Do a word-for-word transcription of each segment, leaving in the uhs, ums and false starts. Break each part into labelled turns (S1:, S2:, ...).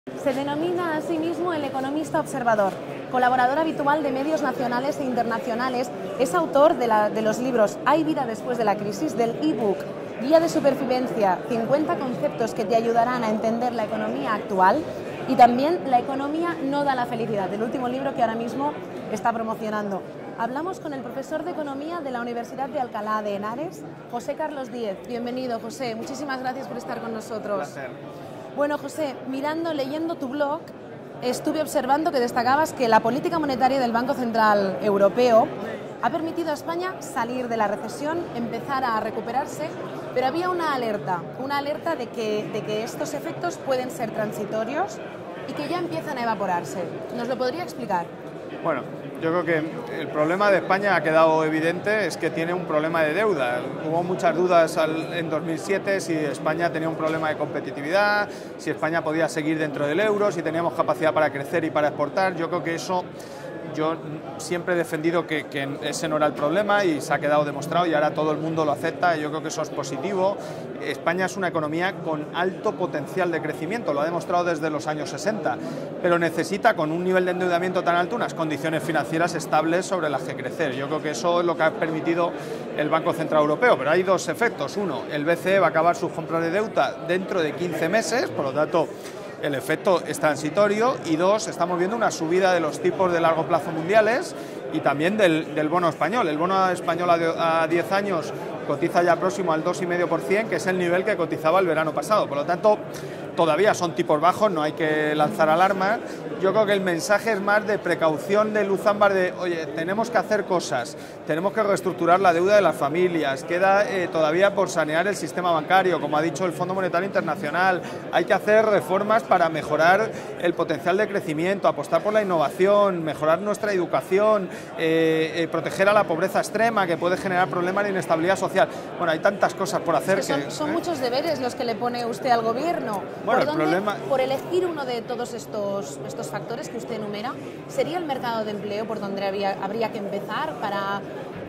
S1: Se denomina a sí mismo el economista observador, colaborador habitual de medios nacionales e internacionales, es autor de, la, de los libros Hay vida después de la crisis, del ebook Guía de supervivencia, cincuenta conceptos que te ayudarán a entender la economía actual, y también La economía no da la felicidad, el último libro que ahora mismo está promocionando. Hablamos con el profesor de Economía de la Universidad de Alcalá de Henares, José Carlos Díez. Bienvenido, José. Muchísimas gracias por estar con nosotros.
S2: Un placer.
S1: Bueno, José, mirando, leyendo tu blog, estuve observando que destacabas que la política monetaria del Banco Central Europeo ha permitido a España salir de la recesión, empezar a recuperarse, pero había una alerta, una alerta de que, de que estos efectos pueden ser transitorios y que ya empiezan a evaporarse. ¿Nos lo podría explicar?
S2: Bueno, yo creo que el problema de España ha quedado evidente, es que tiene un problema de deuda. Hubo muchas dudas al, en dos mil siete si España tenía un problema de competitividad, si España podía seguir dentro del euro, si teníamos capacidad para crecer y para exportar. Yo creo que eso, yo siempre he defendido que, que ese no era el problema y se ha quedado demostrado y ahora todo el mundo lo acepta y yo creo que eso es positivo. España es una economía con alto potencial de crecimiento, lo ha demostrado desde los años sesenta, pero necesita, con un nivel de endeudamiento tan alto, unas condiciones financieras estables sobre las que crecer. Yo creo que eso es lo que ha permitido el Banco Central Europeo, pero hay dos efectos. Uno, el B C E va a acabar sus compras de deuda dentro de quince meses, por lo tanto el efecto es transitorio, y dos, estamos viendo una subida de los tipos de largo plazo mundiales y también del, del bono español. El bono español a diez años cotiza ya próximo al dos coma cinco por ciento, que es el nivel que cotizaba el verano pasado. Por lo tanto, todavía son tipos bajos, no hay que lanzar alarmas. Yo creo que el mensaje es más de precaución, de luz ámbar, de oye, tenemos que hacer cosas, tenemos que reestructurar la deuda de las familias, queda eh, todavía por sanear el sistema bancario, como ha dicho el Fondo Monetario Internacional, hay que hacer reformas para mejorar el potencial de crecimiento, apostar por la innovación, mejorar nuestra educación, eh, eh, proteger a la pobreza extrema que puede generar problemas de inestabilidad social. Bueno, hay tantas cosas por hacer.
S1: Es que son,
S2: que,
S1: son
S2: ¿eh?
S1: muchos deberes los que le pone usted al gobierno.
S2: Bueno,
S1: ¿Por
S2: el
S1: dónde,
S2: problema...
S1: por elegir uno de todos estos, estos factores que usted enumera, ¿sería el mercado de empleo por donde habría, habría que empezar para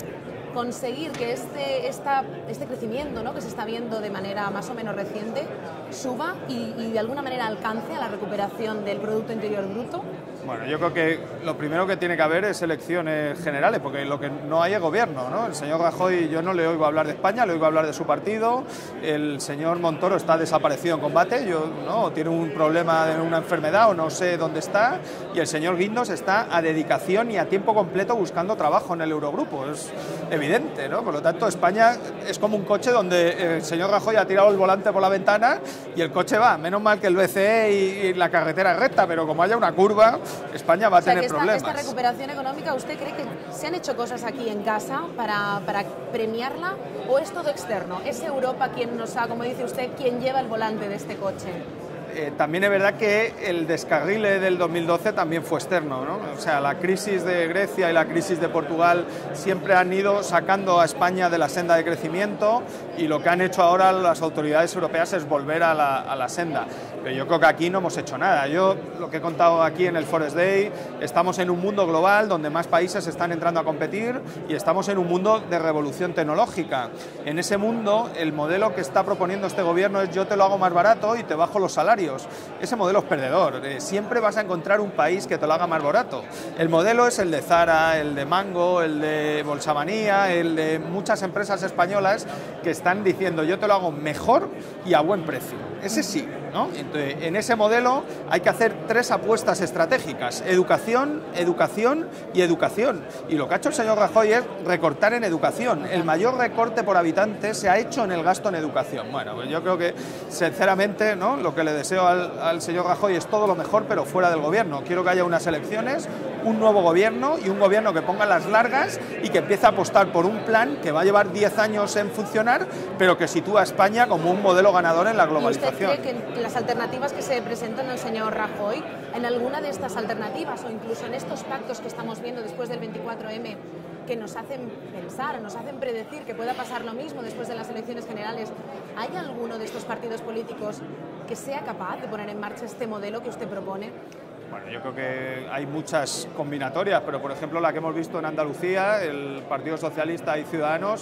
S1: conseguir que este, esta, este crecimiento, ¿no?, que se está viendo de manera más o menos reciente suba y, y de alguna manera alcance a la recuperación del Producto Interior Bruto?
S2: Bueno, yo creo que lo primero que tiene que haber es elecciones generales, porque lo que no hay es gobierno, ¿no? El señor Rajoy, yo no le oigo hablar de España, le oigo hablar de su partido. El señor Montoro está desaparecido en combate, yo, ¿no?, tiene un problema de una enfermedad o no sé dónde está, y el señor Guindos está a dedicación y a tiempo completo buscando trabajo en el Eurogrupo. Es evidente, ¿no? Por lo tanto, España es como un coche donde el señor Rajoy ha tirado el volante por la ventana y el coche va. Menos mal que el B C E y, y la carretera es recta, pero como haya una curva, España va a
S1: o sea,
S2: tener
S1: que esta,
S2: problemas.
S1: Esta recuperación económica, ¿usted cree que se han hecho cosas aquí en casa para, para premiarla o es todo externo? ¿Es Europa quien nos ha, como dice usted, quien lleva el volante de este coche?
S2: Eh, también es verdad que el descarrile del dos mil doce también fue externo, ¿no? O sea, la crisis de Grecia y la crisis de Portugal siempre han ido sacando a España de la senda de crecimiento, y lo que han hecho ahora las autoridades europeas es volver a la, a la senda. Pero yo creo que aquí no hemos hecho nada. Yo, lo que he contado aquí en el Forest Day, estamos en un mundo global donde más países están entrando a competir y estamos en un mundo de revolución tecnológica. En ese mundo, el modelo que está proponiendo este gobierno es yo te lo hago más barato y te bajo los salarios. Ese modelo es perdedor. Eh, siempre vas a encontrar un país que te lo haga más barato. El modelo es el de Zara, el de Mango, el de Bolsamanía, el de muchas empresas españolas que están diciendo yo te lo hago mejor y a buen precio. Ese sí, ¿no? Entonces, en ese modelo hay que hacer tres apuestas estratégicas: educación, educación y educación. Y lo que ha hecho el señor Rajoy es recortar en educación. El mayor recorte por habitante se ha hecho en el gasto en educación. Bueno, pues yo creo que, sinceramente, ¿no?, lo que le deseo al, al señor Rajoy es todo lo mejor, pero fuera del gobierno. Quiero que haya unas elecciones, un nuevo gobierno y un gobierno que ponga las largas y que empiece a apostar por un plan que va a llevar diez años en funcionar, pero que sitúa a España como un modelo ganador en la globalización.
S1: ¿Y usted cree que las alternativas que se presentan al señor Rajoy, en alguna de estas alternativas o incluso en estos pactos que estamos viendo después del veinticuatro eme, que nos hacen pensar, nos hacen predecir que pueda pasar lo mismo después de las elecciones generales, ¿hay alguno de estos partidos políticos que sea capaz de poner en marcha este modelo que usted propone?
S2: Bueno, yo creo que hay muchas combinatorias, pero por ejemplo la que hemos visto en Andalucía, el Partido Socialista y Ciudadanos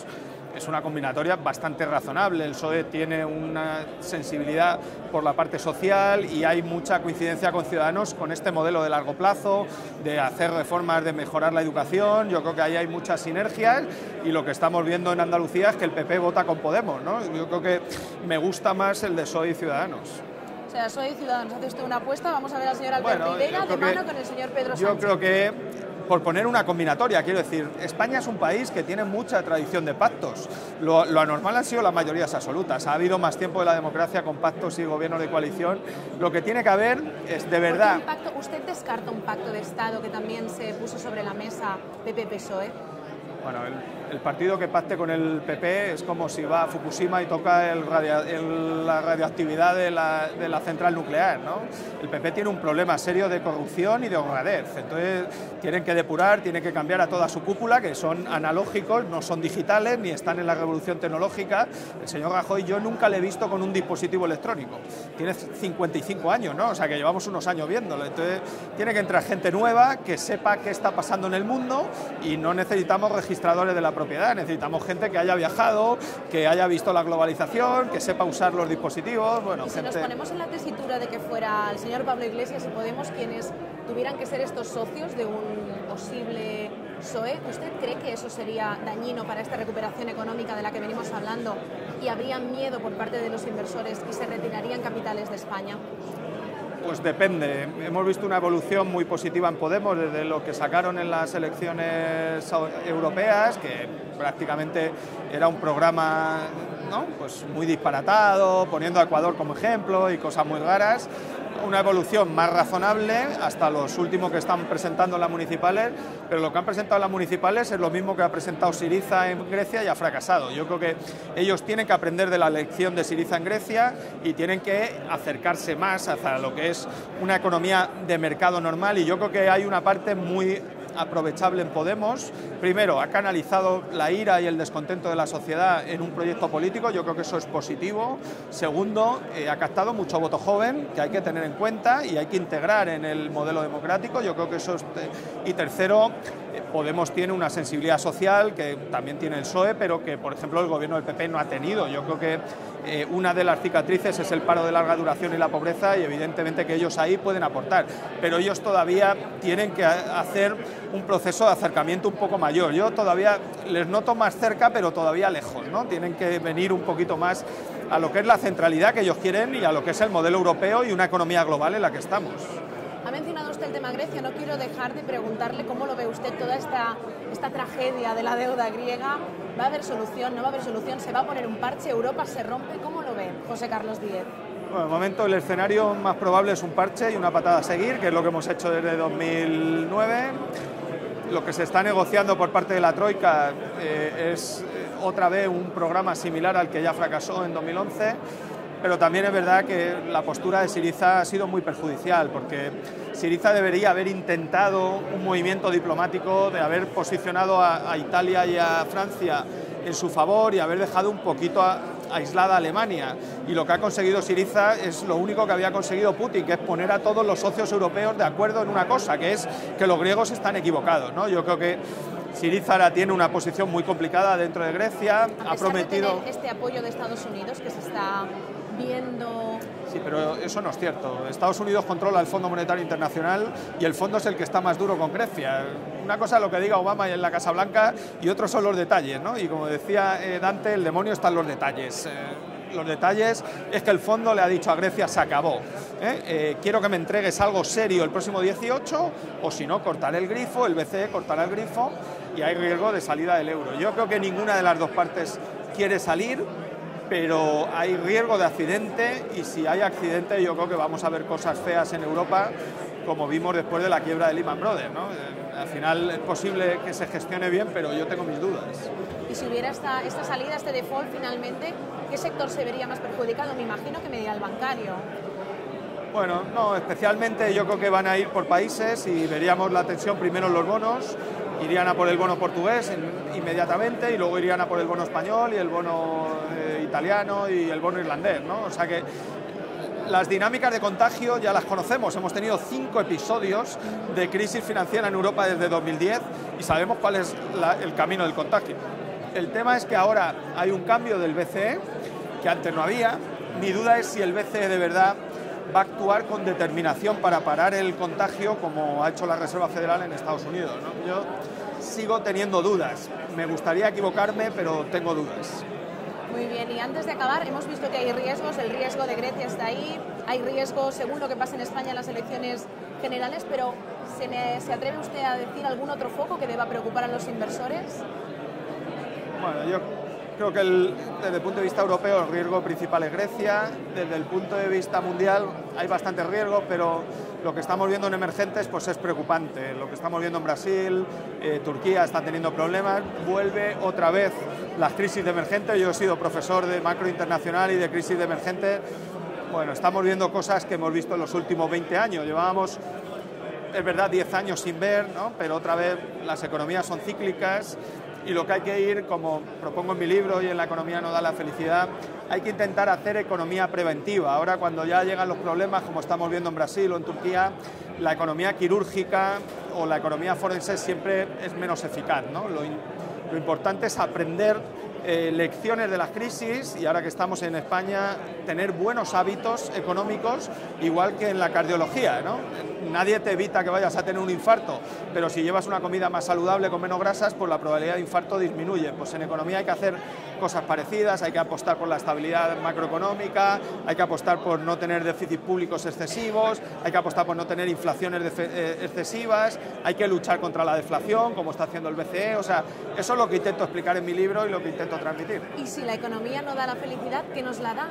S2: es una combinatoria bastante razonable. El P S O E tiene una sensibilidad por la parte social y hay mucha coincidencia con Ciudadanos con este modelo de largo plazo, de hacer reformas, de mejorar la educación. Yo creo que ahí hay muchas sinergias y lo que estamos viendo en Andalucía es que el P P vota con Podemos, ¿no? Yo creo que me gusta más el de P S O E y Ciudadanos.
S1: O sea, soy Ciudadanos, hace usted una apuesta, vamos a ver al señor Alberto
S2: Bueno,
S1: Vega de mano
S2: que,
S1: con el señor Pedro Sánchez.
S2: Yo creo que, por poner una combinatoria, quiero decir, España es un país que tiene mucha tradición de pactos. Lo, lo anormal han sido las mayorías absolutas. Ha habido más tiempo de la democracia con pactos y gobiernos de coalición. Lo que tiene que haber es, de verdad...
S1: Un pacto, ¿usted descarta un pacto de Estado que también se puso sobre la mesa P P P S O E?
S2: Bueno, el, el partido que pacte con el P P es como si va a Fukushima y toca el radio, el, la radioactividad de la, de la central nuclear, ¿no? El P P tiene un problema serio de corrupción y de honradez, entonces tienen que depurar, tienen que cambiar a toda su cúpula, que son analógicos, no son digitales, ni están en la revolución tecnológica. El señor Rajoy yo nunca le he visto con un dispositivo electrónico, tiene cincuenta y cinco años, ¿no? O sea que llevamos unos años viéndolo, entonces tiene que entrar gente nueva que sepa qué está pasando en el mundo y no necesitamos registrar registradores de la propiedad, necesitamos gente que haya viajado, que haya visto la globalización, que sepa usar los dispositivos. Bueno,
S1: y si
S2: gente...
S1: nos ponemos en la tesitura de que fuera el señor Pablo Iglesias y Podemos quienes tuvieran que ser estos socios de un posible P S O E, ¿usted cree que eso sería dañino para esta recuperación económica de la que venimos hablando y habría miedo por parte de los inversores y se retirarían capitales de España?
S2: Pues depende. Hemos visto una evolución muy positiva en Podemos desde lo que sacaron en las elecciones europeas, que prácticamente era un programa, ¿no?, pues muy disparatado, poniendo a Ecuador como ejemplo y cosas muy raras. Una evolución más razonable hasta los últimos que están presentando las municipales, pero lo que han presentado las municipales es lo mismo que ha presentado Syriza en Grecia y ha fracasado. Yo creo que ellos tienen que aprender de la lección de Syriza en Grecia y tienen que acercarse más hacia lo que es una economía de mercado normal, y yo creo que hay una parte muy aprovechable en Podemos. Primero, ha canalizado la ira y el descontento de la sociedad en un proyecto político, yo creo que eso es positivo. Segundo, eh, ha captado mucho voto joven, que hay que tener en cuenta y hay que integrar en el modelo democrático, yo creo que eso es... Y tercero, eh, Podemos tiene una sensibilidad social que también tiene el P S O E, pero que, por ejemplo, el gobierno del P P no ha tenido. Yo creo que eh, una de las cicatrices es el paro de larga duración y la pobreza, y evidentemente que ellos ahí pueden aportar, pero ellos todavía tienen que hacer un proceso de acercamiento un poco mayor. Yo todavía les noto más cerca, pero todavía lejos, ¿no? Tienen que venir un poquito más a lo que es la centralidad que ellos quieren y a lo que es el modelo europeo y una economía global en la que estamos.
S1: Ha mencionado usted el tema Grecia, no quiero dejar de preguntarle cómo lo ve usted toda esta, esta tragedia de la deuda griega. ¿Va a haber solución? ¿No va a haber solución? ¿Se va a poner un parche? ¿Europa se rompe? ¿Cómo lo ve José Carlos Díez?
S2: Bueno, de momento el escenario más probable es un parche y una patada a seguir, que es lo que hemos hecho desde dos mil nueve. Lo que se está negociando por parte de la Troika eh, es eh, otra vez un programa similar al que ya fracasó en dos mil once, pero también es verdad que la postura de Syriza ha sido muy perjudicial, porque Syriza debería haber intentado un movimiento diplomático, de haber posicionado a, a Italia y a Francia en su favor y haber dejado un poquito a, aislada a Alemania, y lo que ha conseguido Syriza es lo único que había conseguido Putin, que es poner a todos los socios europeos de acuerdo en una cosa, que es que los griegos están equivocados, ¿no? Yo creo que Syriza ahora tiene una posición muy complicada dentro de Grecia,
S1: ha prometido...
S2: De
S1: este apoyo de Estados Unidos que se está viendo...
S2: Sí, pero eso no es cierto. Estados Unidos controla el Fondo Monetario Internacional y el fondo es el que está más duro con Grecia. Una cosa es lo que diga Obama en la Casa Blanca y otros son los detalles, ¿no? Y como decía eh, Dante, el demonio está en los detalles. Eh, los detalles es que el fondo le ha dicho a Grecia: se acabó. ¿eh? Eh, quiero que me entregues algo serio el próximo dieciocho, o si no, cortaré el grifo, el B C E cortará el grifo y hay riesgo de salida del euro. Yo creo que ninguna de las dos partes quiere salir, pero hay riesgo de accidente, y si hay accidente yo creo que vamos a ver cosas feas en Europa, como vimos después de la quiebra de Lehman Brothers, ¿no? Al final es posible que se gestione bien, pero yo tengo mis dudas.
S1: Y si hubiera esta, esta salida, este default finalmente, ¿qué sector se vería más perjudicado? Me imagino que me dirá el bancario.
S2: Bueno, no, especialmente yo creo que van a ir por países y veríamos la tensión primero en los bonos. Irían a por el bono portugués inmediatamente y luego irían a por el bono español y el bono eh, italiano y el bono irlandés, ¿no? O sea que las dinámicas de contagio ya las conocemos. Hemos tenido cinco episodios de crisis financiera en Europa desde dos mil diez y sabemos cuál es la, el camino del contagio. El tema es que ahora hay un cambio del B C E, que antes no había. Mi duda es si el B C E de verdad va a actuar con determinación para parar el contagio como ha hecho la Reserva Federal en Estados Unidos, ¿no? Yo sigo teniendo dudas. Me gustaría equivocarme, pero tengo dudas.
S1: Muy bien, y antes de acabar, hemos visto que hay riesgos, el riesgo de Grecia está ahí, hay riesgos según lo que pasa en España en las elecciones generales, pero ¿se, me, ¿se atreve usted a decir algún otro foco que deba preocupar a los inversores?
S2: Bueno, yo creo que el, desde el punto de vista europeo el riesgo principal es Grecia, desde el punto de vista mundial hay bastantes riesgos, pero lo que estamos viendo en emergentes pues es preocupante. Lo que estamos viendo en Brasil, eh, Turquía está teniendo problemas, vuelve otra vez las crisis de emergentes. Yo he sido profesor de macro internacional y de crisis de emergentes. Bueno, estamos viendo cosas que hemos visto en los últimos veinte años. Llevábamos, es verdad, diez años sin ver, ¿no? Pero otra vez las economías son cíclicas. Y lo que hay que ir, como propongo en mi libro y en La economía no da la felicidad, hay que intentar hacer economía preventiva. Ahora, cuando ya llegan los problemas, como estamos viendo en Brasil o en Turquía, la economía quirúrgica o la economía forense siempre es menos eficaz, ¿no? Lo, lo importante es aprender eh, lecciones de las crisis y ahora que estamos en España, tener buenos hábitos económicos, igual que en la cardiología, ¿no? Nadie te evita que vayas a tener un infarto, pero si llevas una comida más saludable con menos grasas, pues la probabilidad de infarto disminuye. Pues en economía hay que hacer cosas parecidas, hay que apostar por la estabilidad macroeconómica, hay que apostar por no tener déficits públicos excesivos, hay que apostar por no tener inflaciones excesivas, hay que luchar contra la deflación, como está haciendo el B C E. O sea, eso es lo que intento explicar en mi libro y lo que intento transmitir.
S1: Y si la economía no da la felicidad, ¿qué nos la da?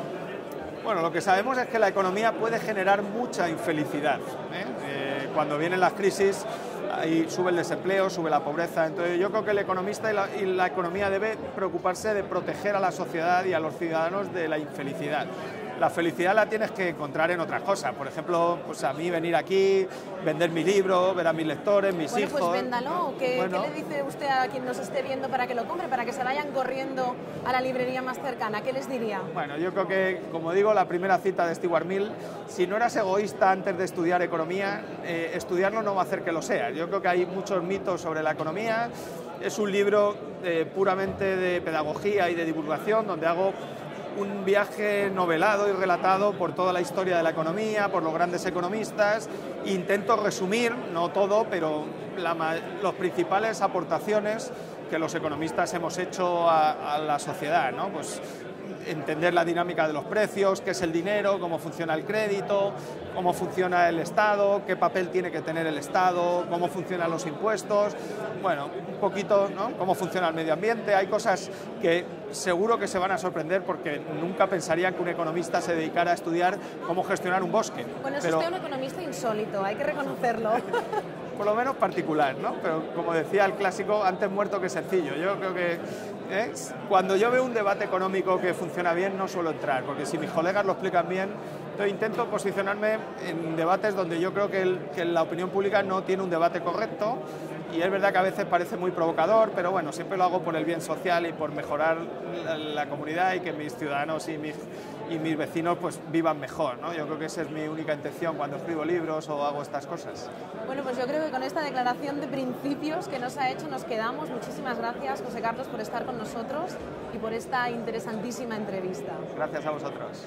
S2: Bueno, lo que sabemos es que la economía puede generar mucha infelicidad, ¿eh? Eh, cuando vienen las crisis, ahí sube el desempleo, sube la pobreza. Entonces yo creo que el economista y la, y la economía debe preocuparse de proteger a la sociedad y a los ciudadanos de la infelicidad. La felicidad la tienes que encontrar en otras cosas. Por ejemplo, pues a mí venir aquí, vender mi libro, ver a mis lectores, mis
S1: bueno,
S2: hijos...
S1: Pues véndalo. ¿Qué,
S2: bueno.
S1: ¿Qué le dice usted a quien nos esté viendo para que lo compre, para que se vayan corriendo a la librería más cercana? ¿Qué les diría?
S2: Bueno, yo creo que, como digo, la primera cita de Stuart Mill, si no eras egoísta antes de estudiar economía, eh, estudiarlo no va a hacer que lo seas. Yo creo que hay muchos mitos sobre la economía. Es un libro eh, puramente de pedagogía y de divulgación, donde hago un viaje novelado y relatado por toda la historia de la economía, por los grandes economistas. Intento resumir, no todo, pero la, las principales aportaciones que los economistas hemos hecho a, a la sociedad, ¿no? Pues entender la dinámica de los precios, qué es el dinero, cómo funciona el crédito, cómo funciona el Estado, qué papel tiene que tener el Estado, cómo funcionan los impuestos, bueno, un poquito, ¿no? Cómo funciona el medio ambiente. Hay cosas que seguro que se van a sorprender porque nunca pensarían que un economista se dedicara a estudiar cómo gestionar un bosque.
S1: Bueno, es
S2: pero...
S1: usted un economista insólito, hay que reconocerlo.
S2: Por lo menos particular, ¿no? Pero como decía el clásico, antes muerto que sencillo. Yo creo que ¿eh? cuando yo veo un debate económico que funciona bien, no suelo entrar, porque si mis colegas lo explican bien, yo intento posicionarme en debates donde yo creo que, el, que la opinión pública no tiene un debate correcto, y es verdad que a veces parece muy provocador, pero bueno, siempre lo hago por el bien social y por mejorar la, la comunidad y que mis ciudadanos y mis, y mis vecinos pues vivan mejor, ¿no? Yo creo que esa es mi única intención cuando escribo libros o hago estas cosas.
S1: Bueno, pues yo creo que con esta declaración de principios que nos ha hecho nos quedamos. Muchísimas gracias, José Carlos, por estar con nosotros y por esta interesantísima entrevista.
S2: Gracias a vosotros.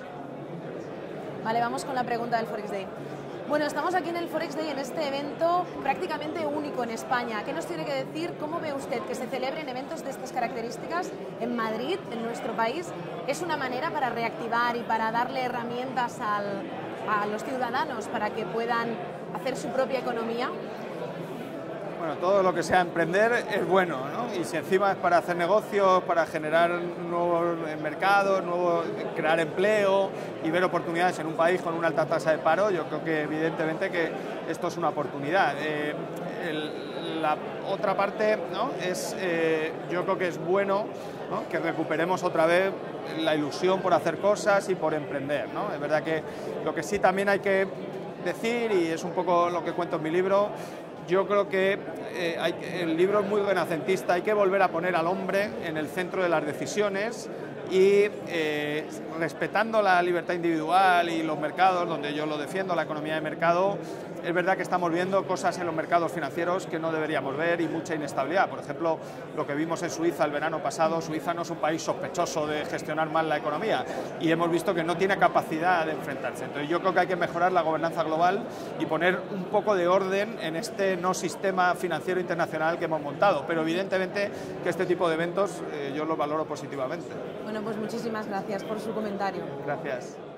S1: Vale, vamos con la pregunta del Forex Day. Bueno, estamos aquí en el Forex Day, en este evento prácticamente único en España. ¿Qué nos tiene que decir? ¿Cómo ve usted que se celebren eventos de estas características en Madrid, en nuestro país? ¿Es una manera para reactivar y para darle herramientas al, a los ciudadanos para que puedan hacer su propia economía?
S2: Bueno, todo lo que sea emprender es bueno, ¿no? Y si encima es para hacer negocios, para generar nuevos mercados, nuevos, crear empleo y ver oportunidades en un país con una alta tasa de paro, yo creo que evidentemente que esto es una oportunidad. Eh, el, la otra parte, ¿no? es, eh, yo creo que es bueno, ¿no? que recuperemos otra vez la ilusión por hacer cosas y por emprender, ¿no? Es verdad que lo que sí también hay que decir, y es un poco lo que cuento en mi libro, yo creo que eh, hay, el libro es muy renacentista, hay que volver a poner al hombre en el centro de las decisiones, y eh, respetando la libertad individual y los mercados, donde yo lo defiendo, la economía de mercado, es verdad que estamos viendo cosas en los mercados financieros que no deberíamos ver y mucha inestabilidad. Por ejemplo, lo que vimos en Suiza el verano pasado. Suiza no es un país sospechoso de gestionar mal la economía y hemos visto que no tiene capacidad de enfrentarse. Entonces yo creo que hay que mejorar la gobernanza global y poner un poco de orden en este no sistema financiero internacional que hemos montado, pero evidentemente que este tipo de eventos eh, yo los valoro positivamente.
S1: Bueno, pues muchísimas gracias por su comentario.
S2: Gracias.